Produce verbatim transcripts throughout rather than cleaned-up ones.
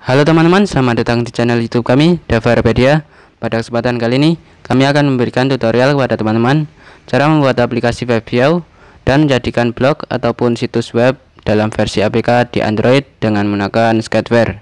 Halo teman-teman, selamat datang di channel YouTube kami, Davarpedia. Pada kesempatan kali ini, kami akan memberikan tutorial kepada teman-teman cara membuat aplikasi web view dan menjadikan blog ataupun situs web dalam versi A P K di Android dengan menggunakan Sketchware.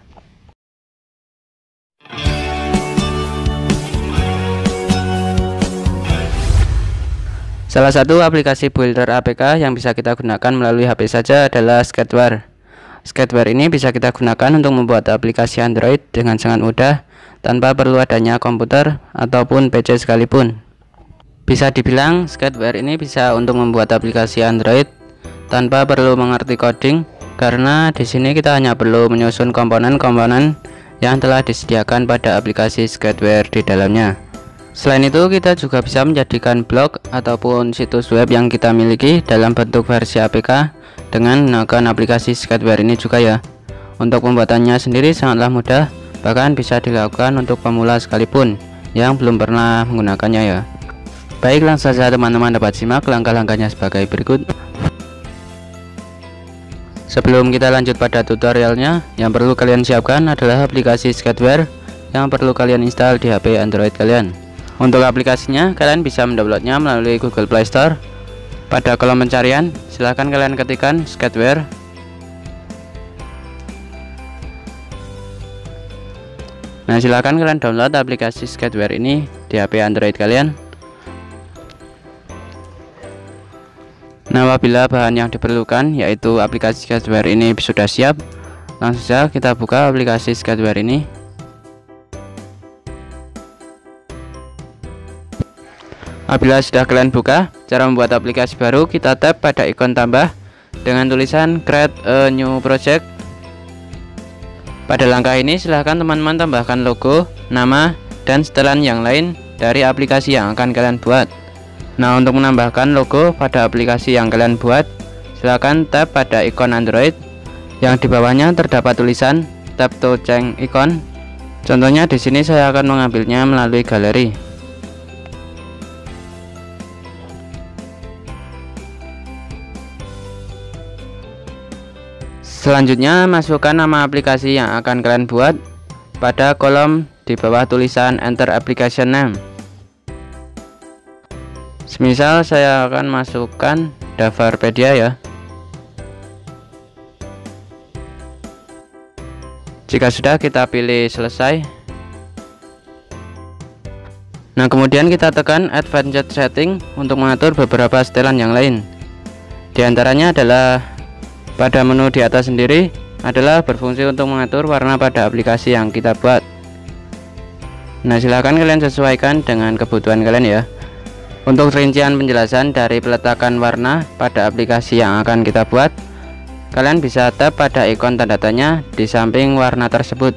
Salah satu aplikasi builder A P K yang bisa kita gunakan melalui H P saja adalah Sketchware. Sketchware ini bisa kita gunakan untuk membuat aplikasi Android dengan sangat mudah tanpa perlu adanya komputer ataupun P C sekalipun. Bisa dibilang Sketchware ini bisa untuk membuat aplikasi Android tanpa perlu mengerti coding, karena di sini kita hanya perlu menyusun komponen-komponen yang telah disediakan pada aplikasi Sketchware di dalamnya. Selain itu, kita juga bisa menjadikan blog ataupun situs web yang kita miliki dalam bentuk versi A P K dengan menggunakan aplikasi Sketchware ini juga ya. Untuk pembuatannya sendiri sangatlah mudah, bahkan bisa dilakukan untuk pemula sekalipun yang belum pernah menggunakannya ya. Baik, langsung saja teman-teman dapat simak langkah-langkahnya sebagai berikut. Sebelum kita lanjut pada tutorialnya, yang perlu kalian siapkan adalah aplikasi Sketchware yang perlu kalian install di H P Android kalian. Untuk aplikasinya, kalian bisa mendownloadnya melalui Google Play Store. Pada kolom pencarian, silahkan kalian ketikkan Sketchware. Nah, silahkan kalian download aplikasi Sketchware ini di H P Android kalian. Nah, apabila bahan yang diperlukan yaitu aplikasi Sketchware ini sudah siap, langsung saja kita buka aplikasi Sketchware ini. Apabila sudah kalian buka, cara membuat aplikasi baru, kita tap pada ikon tambah dengan tulisan create a new project. Pada langkah ini silahkan teman-teman tambahkan logo, nama, dan setelan yang lain dari aplikasi yang akan kalian buat. Nah, untuk menambahkan logo pada aplikasi yang kalian buat, silahkan tap pada ikon Android yang di bawahnya terdapat tulisan tap to change icon. Contohnya di sini saya akan mengambilnya melalui galeri. Selanjutnya, masukkan nama aplikasi yang akan kalian buat pada kolom di bawah tulisan Enter Application Name. Semisal saya akan masukkan Davarpedia ya. Jika sudah, kita pilih selesai. Nah, kemudian kita tekan Advanced Setting untuk mengatur beberapa setelan yang lain. Di antaranya adalah pada menu di atas sendiri adalah berfungsi untuk mengatur warna pada aplikasi yang kita buat. Nah, silahkan kalian sesuaikan dengan kebutuhan kalian ya. Untuk rincian penjelasan dari peletakan warna pada aplikasi yang akan kita buat, kalian bisa tap pada ikon tanda tanya di samping warna tersebut.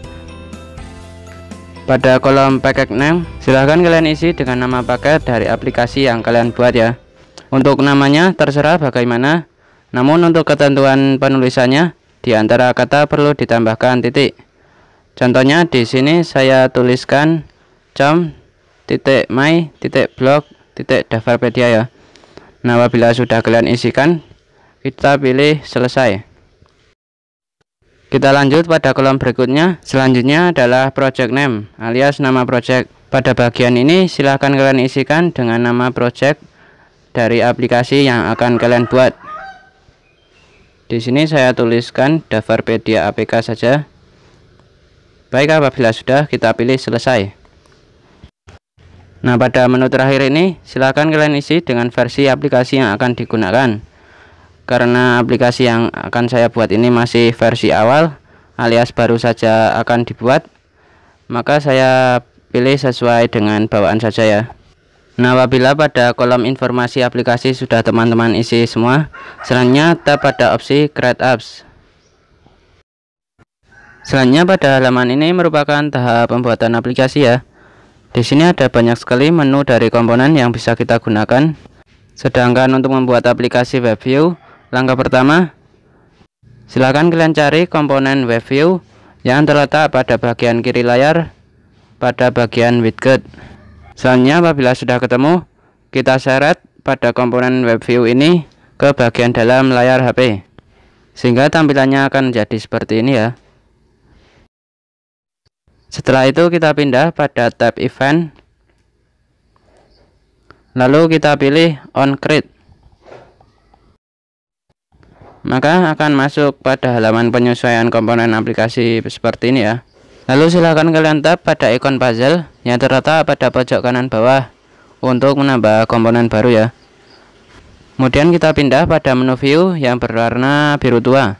Pada kolom package name, silahkan kalian isi dengan nama paket dari aplikasi yang kalian buat ya. Untuk namanya terserah bagaimana, namun untuk ketentuan penulisannya, di antara kata perlu ditambahkan titik. Contohnya di sini saya tuliskan com titik my titik blog titik Davarpedia ya. Nah, apabila sudah kalian isikan, kita pilih selesai. Kita lanjut pada kolom berikutnya. Selanjutnya adalah project name alias nama project. Pada bagian ini silahkan kalian isikan dengan nama project dari aplikasi yang akan kalian buat. Di sini saya tuliskan Davarpedia A P K saja. Baik, apabila sudah, kita pilih selesai. Nah, pada menu terakhir ini silakan kalian isi dengan versi aplikasi yang akan digunakan. Karena aplikasi yang akan saya buat ini masih versi awal alias baru saja akan dibuat, maka saya pilih sesuai dengan bawaan saja ya. Nah, apabila pada kolom informasi aplikasi sudah teman-teman isi semua, selanjutnya tap pada opsi Create Apps. Selanjutnya pada halaman ini merupakan tahap pembuatan aplikasi ya. Di sini ada banyak sekali menu dari komponen yang bisa kita gunakan. Sedangkan untuk membuat aplikasi web view, langkah pertama, silakan kalian cari komponen web view yang terletak pada bagian kiri layar pada bagian widget. Selanjutnya, apabila sudah ketemu, kita seret pada komponen web view ini ke bagian dalam layar H P, sehingga tampilannya akan menjadi seperti ini ya. Setelah itu kita pindah pada tab event, lalu kita pilih on create. Maka akan masuk pada halaman penyesuaian komponen aplikasi seperti ini ya. Lalu silakan kalian tap pada ikon puzzle yang terletak pada pojok kanan bawah untuk menambah komponen baru ya. Kemudian kita pindah pada menu view yang berwarna biru tua.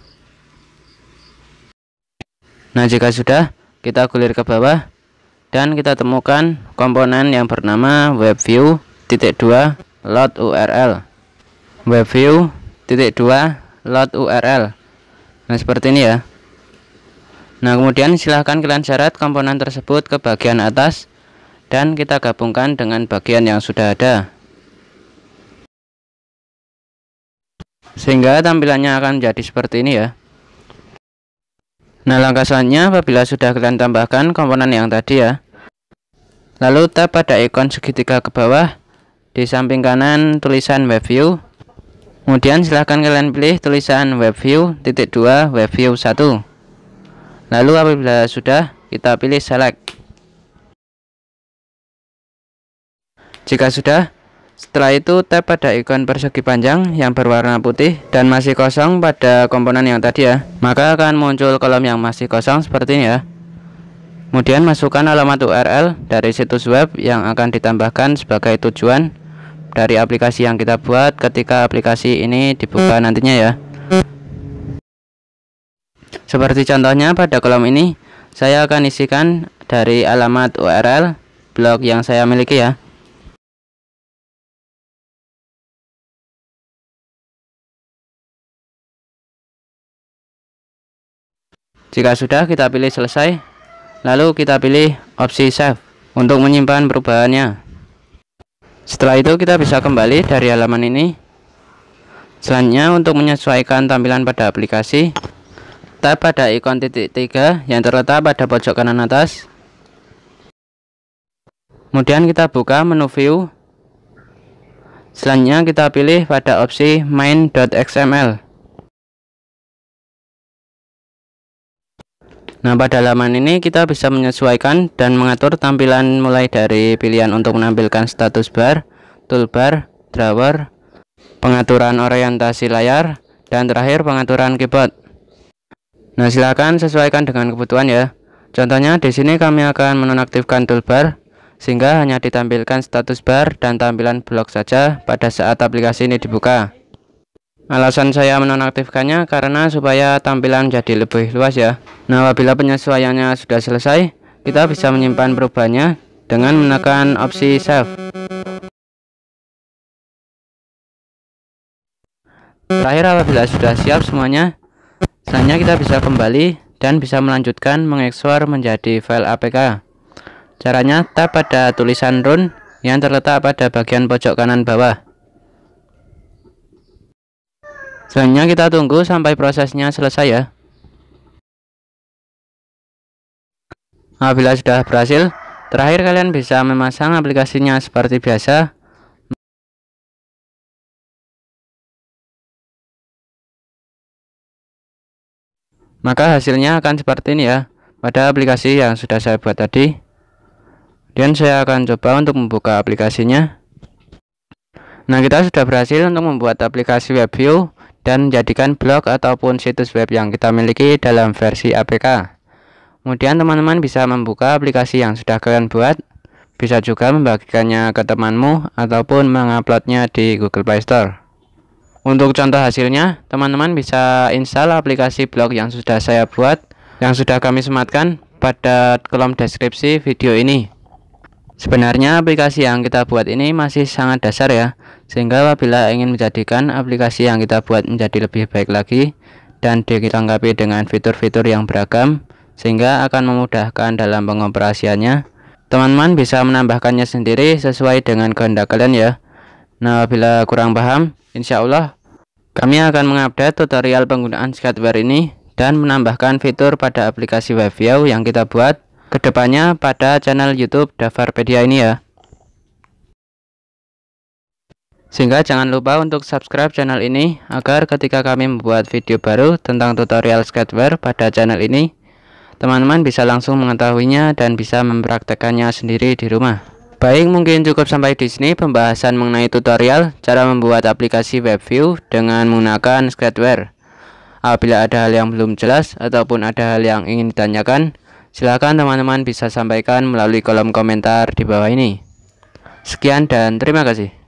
Nah, jika sudah, kita gulir ke bawah dan kita temukan komponen yang bernama webview titik dua load U R L. Webview titik dua load U R L. Nah, seperti ini ya. Nah, kemudian silahkan kalian seret komponen tersebut ke bagian atas dan kita gabungkan dengan bagian yang sudah ada, sehingga tampilannya akan menjadi seperti ini ya. Nah, langkah selanjutnya apabila sudah kalian tambahkan komponen yang tadi ya, lalu tap pada ikon segitiga ke bawah di samping kanan tulisan webview. Kemudian silahkan kalian pilih tulisan webview titik dua webview satu. Lalu apabila sudah, kita pilih select. Jika sudah, setelah itu tap pada ikon persegi panjang yang berwarna putih dan masih kosong pada komponen yang tadi ya. Maka akan muncul kolom yang masih kosong seperti ini ya. Kemudian masukkan alamat U R L dari situs web yang akan ditambahkan sebagai tujuan dari aplikasi yang kita buat ketika aplikasi ini dibuka nantinya ya. Seperti contohnya pada kolom ini, saya akan isikan dari alamat U R L blog yang saya miliki ya. Jika sudah, kita pilih selesai, lalu kita pilih opsi save untuk menyimpan perubahannya. Setelah itu kita bisa kembali dari halaman ini. Selanjutnya untuk menyesuaikan tampilan pada aplikasi, tap pada ikon titik tiga yang terletak pada pojok kanan atas. Kemudian kita buka menu view. Selanjutnya kita pilih pada opsi main.xml. Nah, pada halaman ini kita bisa menyesuaikan dan mengatur tampilan mulai dari pilihan untuk menampilkan status bar, toolbar, drawer, pengaturan orientasi layar, dan terakhir pengaturan keyboard. Nah, silakan sesuaikan dengan kebutuhan ya. Contohnya di sini kami akan menonaktifkan toolbar sehingga hanya ditampilkan status bar dan tampilan blok saja pada saat aplikasi ini dibuka. Alasan saya menonaktifkannya karena supaya tampilan jadi lebih luas ya. Nah, apabila penyesuaiannya sudah selesai, kita bisa menyimpan perubahannya dengan menekan opsi save. Terakhir, apabila sudah siap semuanya, selanjutnya kita bisa kembali dan bisa melanjutkan mengekspor menjadi file A P K. Caranya tap pada tulisan run yang terletak pada bagian pojok kanan bawah. Selanjutnya kita tunggu sampai prosesnya selesai ya. Apabila sudah berhasil, terakhir kalian bisa memasang aplikasinya seperti biasa. Maka hasilnya akan seperti ini ya, pada aplikasi yang sudah saya buat tadi. Dan saya akan coba untuk membuka aplikasinya. Nah, kita sudah berhasil untuk membuat aplikasi WebView dan menjadikan blog ataupun situs web yang kita miliki dalam versi A P K. Kemudian teman-teman bisa membuka aplikasi yang sudah kalian buat, bisa juga membagikannya ke temanmu ataupun menguploadnya di Google Play Store. Untuk contoh hasilnya, teman-teman bisa install aplikasi blog yang sudah saya buat, yang sudah kami sematkan pada kolom deskripsi video ini. Sebenarnya aplikasi yang kita buat ini masih sangat dasar ya, sehingga apabila ingin menjadikan aplikasi yang kita buat menjadi lebih baik lagi dan dilengkapi dengan fitur-fitur yang beragam sehingga akan memudahkan dalam pengoperasiannya, teman-teman bisa menambahkannya sendiri sesuai dengan kehendak kalian ya. Nah, apabila kurang paham, insya Allah kami akan mengupdate tutorial penggunaan Sketchware ini dan menambahkan fitur pada aplikasi WebView yang kita buat kedepannya pada channel YouTube Davarpedia ini ya. Sehingga jangan lupa untuk subscribe channel ini agar ketika kami membuat video baru tentang tutorial Sketchware pada channel ini, Teman-teman bisa langsung mengetahuinya dan bisa mempraktekannya sendiri di rumah. Baik, mungkin cukup sampai di sini pembahasan mengenai tutorial cara membuat aplikasi WebView dengan menggunakan Sketchware. Apabila ada hal yang belum jelas ataupun ada hal yang ingin ditanyakan, silakan teman-teman bisa sampaikan melalui kolom komentar di bawah ini. Sekian dan terima kasih.